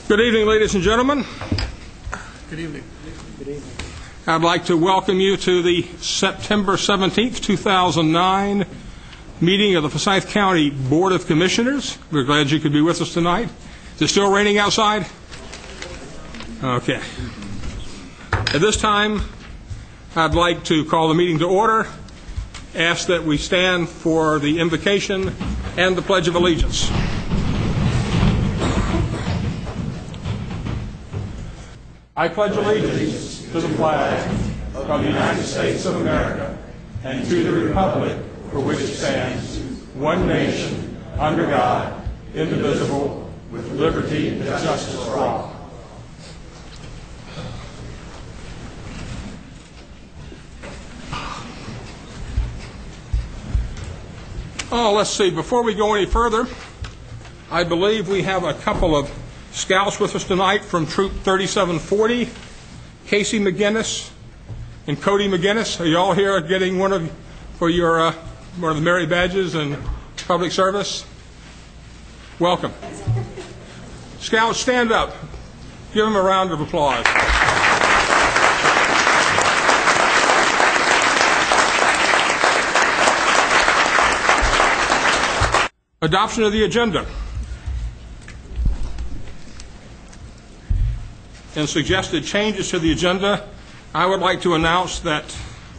Good evening, ladies and gentlemen. Good evening. Good evening. I'd like to welcome you to the September 17th, 2009 meeting of the Forsyth County Board of Commissioners. We're glad you could be with us tonight. Is it still raining outside? Okay. At this time, I'd like to call the meeting to order, ask that we stand for the invocation and the Pledge of Allegiance. I pledge allegiance to the flag of the United States of America and to the republic for which it stands, one nation, under God, indivisible, with liberty and justice for all. Oh, let's see. Before we go any further, I believe we have a couple of scouts with us tonight from Troop 3740, Casey McGinnis and Cody McGinnis. Are you all here getting one of the merit badges and public service? Welcome. Scouts, stand up. Give them a round of applause. Adoption of the agenda. And suggested changes to the agenda, I would like to announce that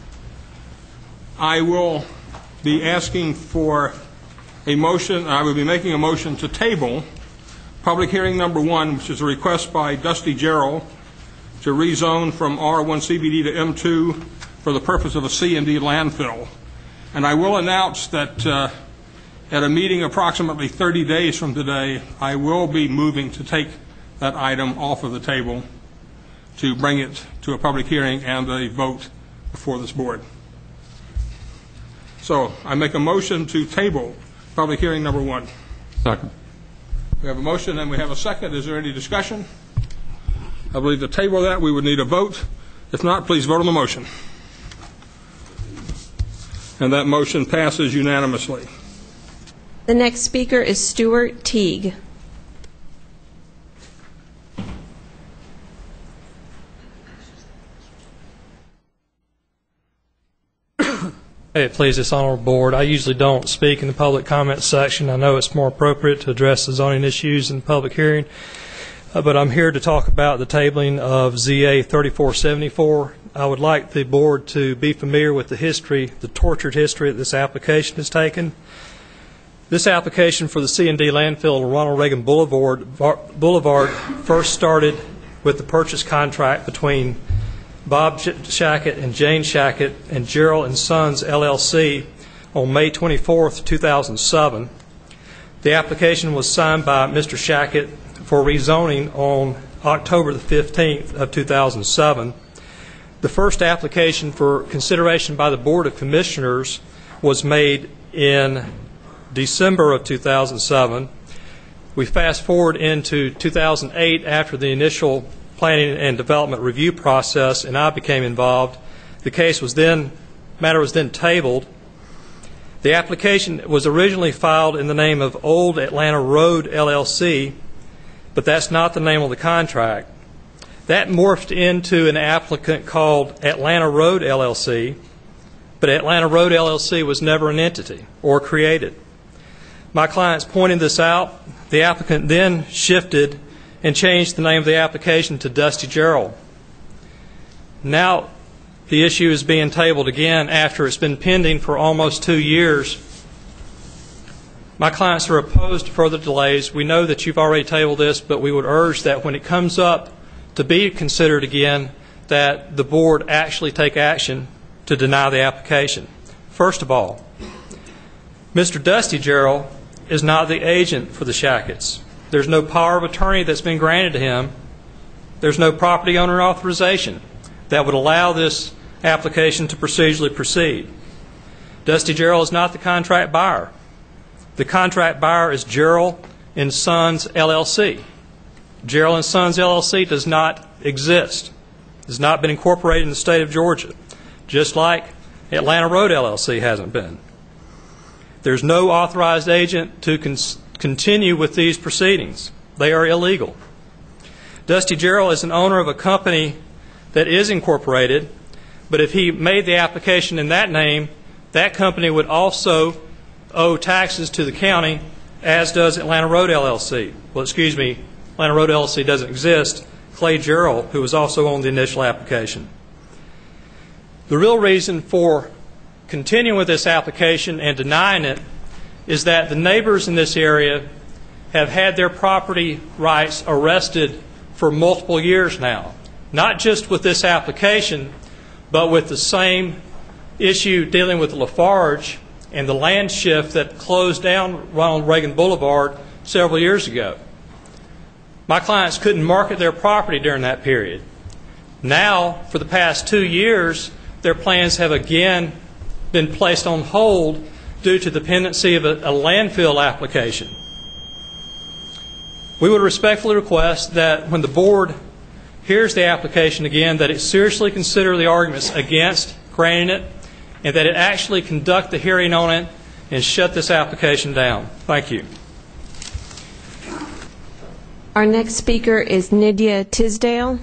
I will be asking for a motion. I will be making a motion to table public hearing number 1, which is a request by Dusty Gerrell to rezone from R1 CBD to M2 for the purpose of a C&D landfill. And I will announce that at a meeting approximately 30 days from today, I will be moving to take that item off of the table to bring it to a public hearing and a vote before this board. So I make a motion to table public hearing number 1. Second. We have a motion and we have a second. Is there any discussion? I believe to table that we would need a vote. If not, please vote on the motion. And that motion passes unanimously. The next speaker is Stuart Teague. Please, this honorable board. I usually don't speak in the public comment section. I know it's more appropriate to address the zoning issues in the public hearing, but I'm here to talk about the tabling of ZA3474. I would like the board to be familiar with the history, the tortured history that this application has taken. This application for the C&D landfill on Ronald Reagan Boulevard first started with the purchase contract between Bob Shackett and Jane Shackett and Gerrell and Sons, LLC on May 24th, 2007. The application was signed by Mr. Shackett for rezoning on October the 15th of 2007. The first application for consideration by the Board of Commissioners was made in December of 2007. We fast forward into 2008 after the initial planning and development review process, and I became involved. The matter was then tabled. The application was originally filed in the name of Old Atlanta Road LLC, but that's not the name of the contract. That morphed into an applicant called Atlanta Road LLC, but Atlanta Road LLC was never an entity or created. My clients pointed this out. The applicant then shifted and changed the name of the application to Dusty Gerrell. Now the issue is being tabled again after it's been pending for almost 2 years. My clients are opposed to further delays. We know that you've already tabled this, but we would urge that when it comes up to be considered again, that the board actually take action to deny the application. First of all, Mr. Dusty Gerrell is not the agent for the Shacketts. There's no power of attorney that's been granted to him. There's no property owner authorization that would allow this application to procedurally proceed. Dusty Gerrell is not the contract buyer. The contract buyer is Gerrell and Sons LLC. Gerrell and Sons LLC does not exist. It has not been incorporated in the state of Georgia, just like Atlanta Road LLC hasn't been. There's no authorized agent to continue with these proceedings. They are illegal. Dusty Gerrell is an owner of a company that is incorporated, but if he made the application in that name, that company would also owe taxes to the county, as does Atlanta Road LLC. Well, excuse me, Atlanta Road LLC doesn't exist. Clay Gerrell, who was also on the initial application. The real reason for continuing with this application and denying it is that the neighbors in this area have had their property rights arrested for multiple years now, not just with this application, but with the same issue dealing with Lafarge and the land shift that closed down Ronald Reagan Boulevard several years ago. My clients couldn't market their property during that period. Now, for the past 2 years, their plans have again been placed on hold due to the pendency of a landfill application. We would respectfully request that when the board hears the application again, that it seriously consider the arguments against granting it, and that it actually conduct the hearing on it and shut this application down. Thank you. Our next speaker is Nydia Tisdale.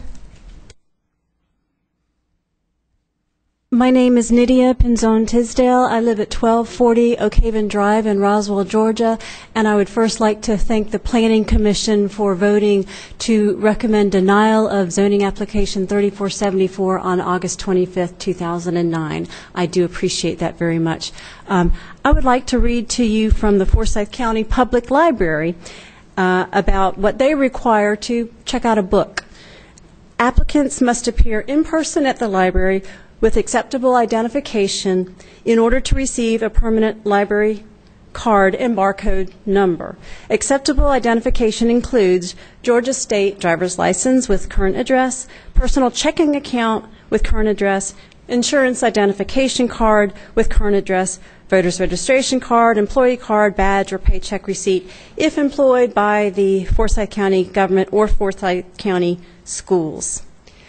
My name is Nydia Tisdale. I live at 1240 Oak Haven Drive in Roswell, Georgia, and I would first like to thank the Planning Commission for voting to recommend denial of zoning application 3474 on August 25th, 2009. I do appreciate that very much. I would like to read to you from the Forsyth County Public Library about what they require to check out a book. Applicants must appear in person at the library with acceptable identification in order to receive a permanent library card and barcode number. Acceptable identification includes Georgia State driver's license with current address, personal checking account with current address, insurance identification card with current address, voter's registration card, employee card, badge, or paycheck receipt if employed by the Forsyth County government or Forsyth County schools.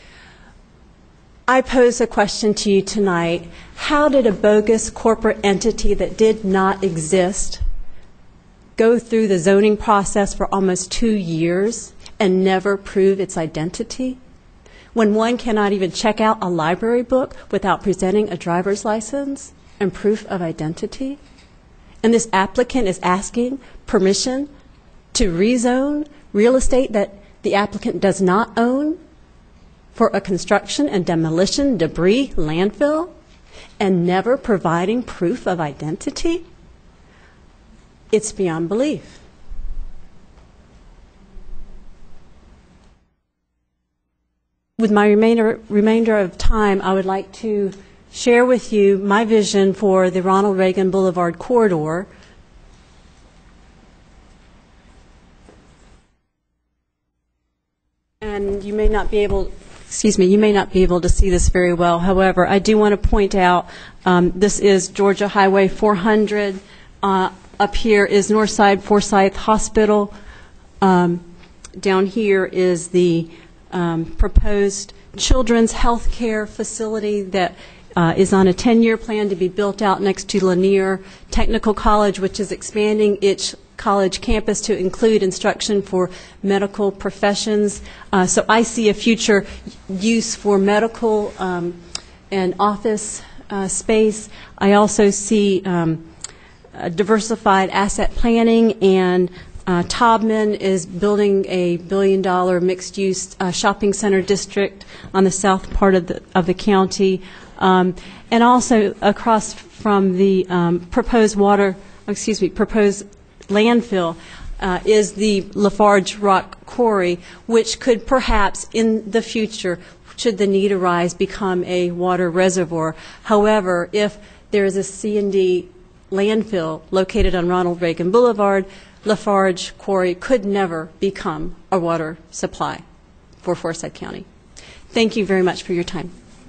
I pose a question to you tonight. How did a bogus corporate entity that did not exist go through the zoning process for almost 2 years and never prove its identity? When one cannot even check out a library book without presenting a driver's license and proof of identity? And this applicant is asking permission to rezone real estate that the applicant does not own for a construction and demolition debris landfill and never providing proof of identity? It's beyond belief. With my remainder of time, I would like to share with you my vision for the Ronald Reagan Boulevard corridor. And you may not be able to see this very well. However, I do want to point out this is Georgia Highway 400. Up here is Northside Forsyth Hospital. Down here is the proposed children's health care facility that is on a 10-year plan to be built out next to Lanier Technical College, which is expanding its college campus to include instruction for medical professions. So I see a future use for medical and office space. I also see diversified asset planning, and Taubman is building a $1 billion mixed-use shopping center district on the south part of the county. And also across from the proposed landfill is the Lafarge rock quarry, which could perhaps in the future, should the need arise, become a water reservoir. However, if there is a C&D landfill located on Ronald Reagan Boulevard, Lafarge quarry could never become a water supply for Forsyth County. Thank you very much for your time.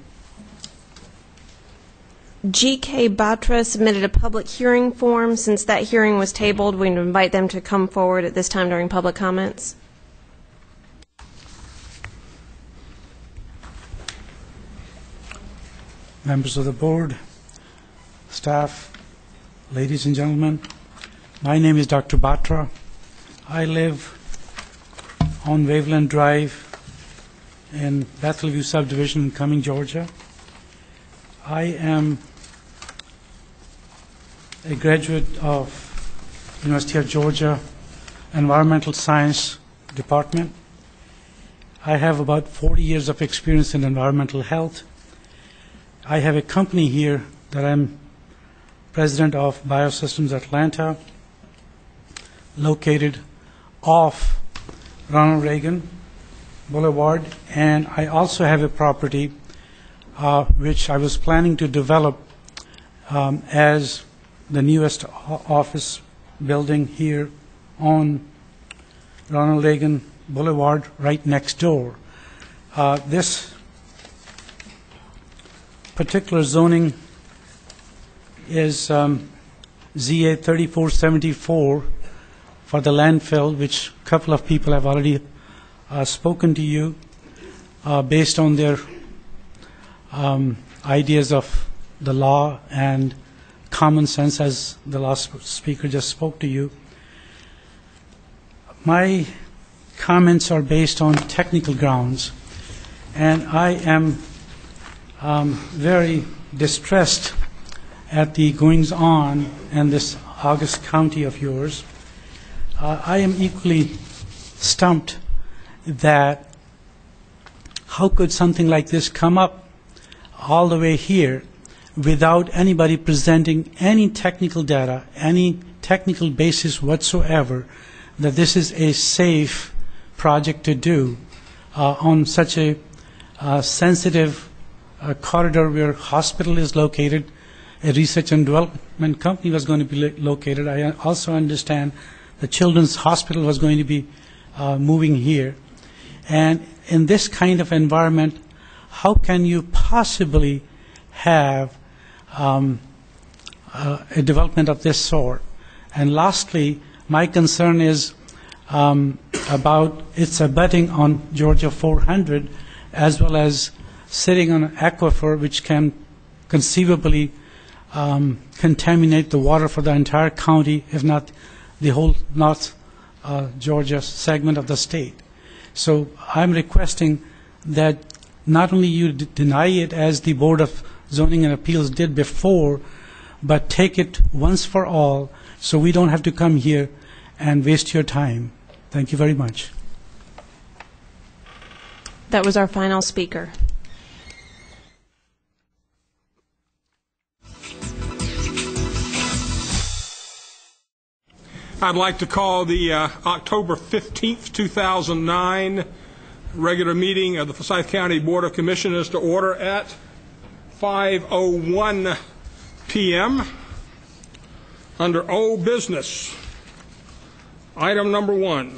G.K. Batra submitted a public hearing form. Since that hearing was tabled, we invite them to come forward at this time during public comments. Members of the board, staff, ladies and gentlemen, my name is Dr. Batra. I live on Waveland Drive in Bethel subdivision in Cumming, Georgia. I am a graduate of University of Georgia Environmental Science Department. I have about 40 years of experience in environmental health. I have a company here that I'm president of, Biosystems Atlanta, located off Ronald Reagan Boulevard, and I also have a property which I was planning to develop as the newest office building here on Ronald Reagan Boulevard, right next door. This particular zoning is ZA3474 for the landfill, which a couple of people have already spoken to you based on their ideas of the law and common sense, as the last speaker just spoke to you. My comments are based on technical grounds, and I am very distressed at the goings-on in this August County of yours. I am equally stumped that how could something like this come up all the way here without anybody presenting any technical data, any technical basis whatsoever, that this is a safe project to do on such a sensitive corridor where hospital is located, a research and development company was going to be located. I also understand the Children's Hospital was going to be moving here. And in this kind of environment, how can you possibly have a development of this sort? And lastly, my concern is about its abutting on Georgia 400, as well as sitting on an aquifer which can conceivably contaminate the water for the entire county, if not the whole North Georgia segment of the state. So I'm requesting that not only you deny it as the Board of Zoning and Appeals did before, but take it once for all so we don't have to come here and waste your time. Thank you very much. That was our final speaker. I'd like to call the October 15th, 2009 regular meeting of the Forsyth County Board of Commissioners to order at 5:01 p.m. Under old business, item number 1.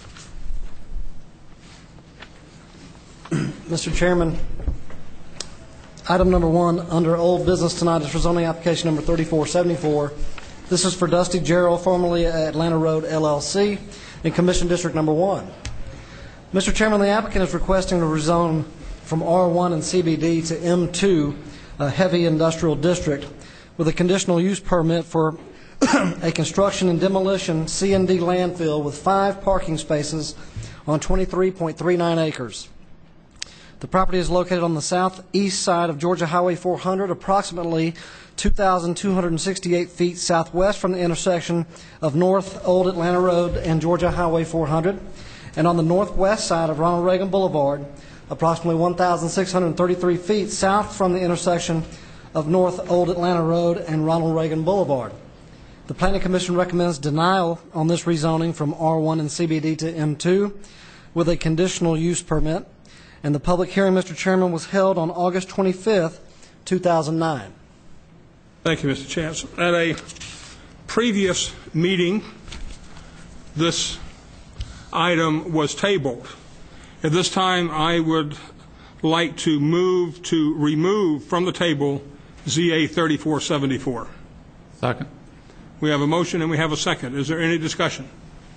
Mr. Chairman, item number 1 under old business tonight is for zoning application number 3474. This is for Dusty Gerrell, formerly Atlanta Road LLC, in Commission District number 1. Mr. Chairman, the applicant is requesting to rezone from R1 and CBD to M2, a heavy industrial district, with a conditional use permit for a construction and demolition C&D landfill with 5 parking spaces on 23.39 acres. The property is located on the southeast side of Georgia Highway 400, approximately 2,268 feet southwest from the intersection of North Old Atlanta Road and Georgia Highway 400, and on the northwest side of Ronald Reagan Boulevard, approximately 1,633 feet south from the intersection of North Old Atlanta Road and Ronald Reagan Boulevard. The Planning Commission recommends denial on this rezoning from R1 and CBD to M2 with a conditional use permit, and the public hearing, Mr. Chairman, was held on August 25th, 2009. Thank you, Mr. Chance. At a previous meeting, this item was tabled. At this time, I would like to move to remove from the table ZA3474. Second. We have a motion and we have a second. Is there any discussion?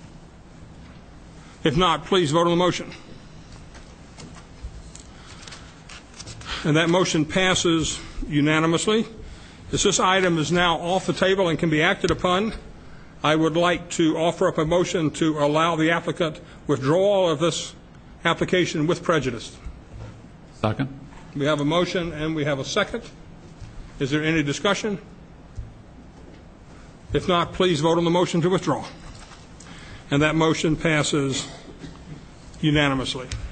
If not, please vote on the motion. And that motion passes unanimously. As this item is now off the table and can be acted upon, I would like to offer up a motion to allow the applicant withdrawal of this application with prejudice. Second. We have a motion and we have a second. Is there any discussion? If not, please vote on the motion to withdraw. And that motion passes unanimously.